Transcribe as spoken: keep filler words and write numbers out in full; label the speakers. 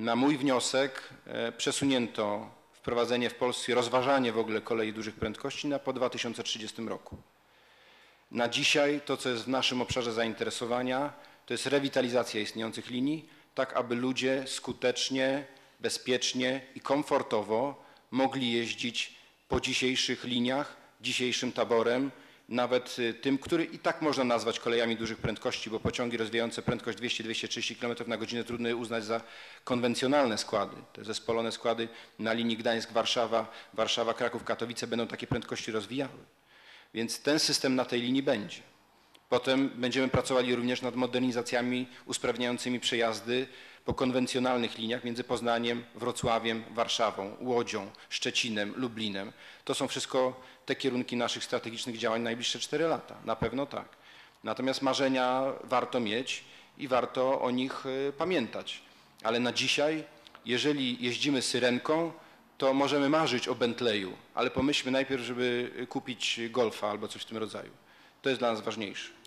Speaker 1: Na mój wniosek przesunięto wprowadzenie w Polsce, rozważanie w ogóle kolei dużych prędkości na po dwa tysiące trzydziestym roku. Na dzisiaj to, co jest w naszym obszarze zainteresowania, to jest rewitalizacja istniejących linii, tak aby ludzie skutecznie, bezpiecznie i komfortowo mogli jeździć po dzisiejszych liniach, dzisiejszym taborem, nawet tym, który i tak można nazwać kolejami dużych prędkości, bo pociągi rozwijające prędkość dwieście do dwustu trzydziestu kilometrów na godzinę trudno uznać za konwencjonalne składy. Te zespolone składy na linii Gdańsk-Warszawa, Warszawa-Kraków-Katowice będą takie prędkości rozwijały. Więc ten system na tej linii będzie. Potem będziemy pracowali również nad modernizacjami usprawniającymi przejazdy po konwencjonalnych liniach między Poznaniem, Wrocławiem, Warszawą, Łodzią, Szczecinem, Lublinem. To są wszystko te kierunki naszych strategicznych działań na najbliższe cztery lata. Na pewno tak. Natomiast marzenia warto mieć i warto o nich pamiętać. Ale na dzisiaj, jeżeli jeździmy syrenką, to możemy marzyć o Bentleyu, ale pomyślmy najpierw, żeby kupić Golfa albo coś w tym rodzaju. To jest dla nas ważniejsze.